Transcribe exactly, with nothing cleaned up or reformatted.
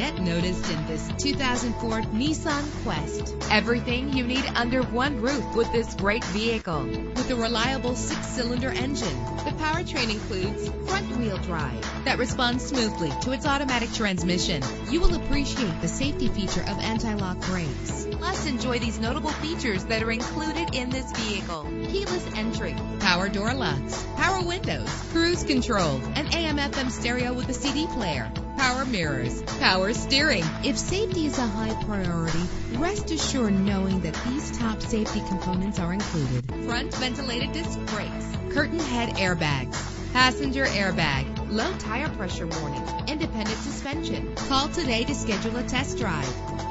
get noticed in this two thousand four Nissan Quest. Everything you need under one roof with this great vehicle. With a reliable six-cylinder engine, the powertrain includes front-wheel drive that responds smoothly to its automatic transmission. You will appreciate the safety feature of anti-lock brakes. Plus, enjoy these notable features that are included in this vehicle: keyless entry, power door locks, power windows, cruise control, an A M F M stereo with a C D player, power mirrors, power steering. If safety is a high priority, rest assured knowing that these top safety components are included: front ventilated disc brakes, curtain head airbags, passenger airbag, low tire pressure warning, independent suspension. Call today to schedule a test drive.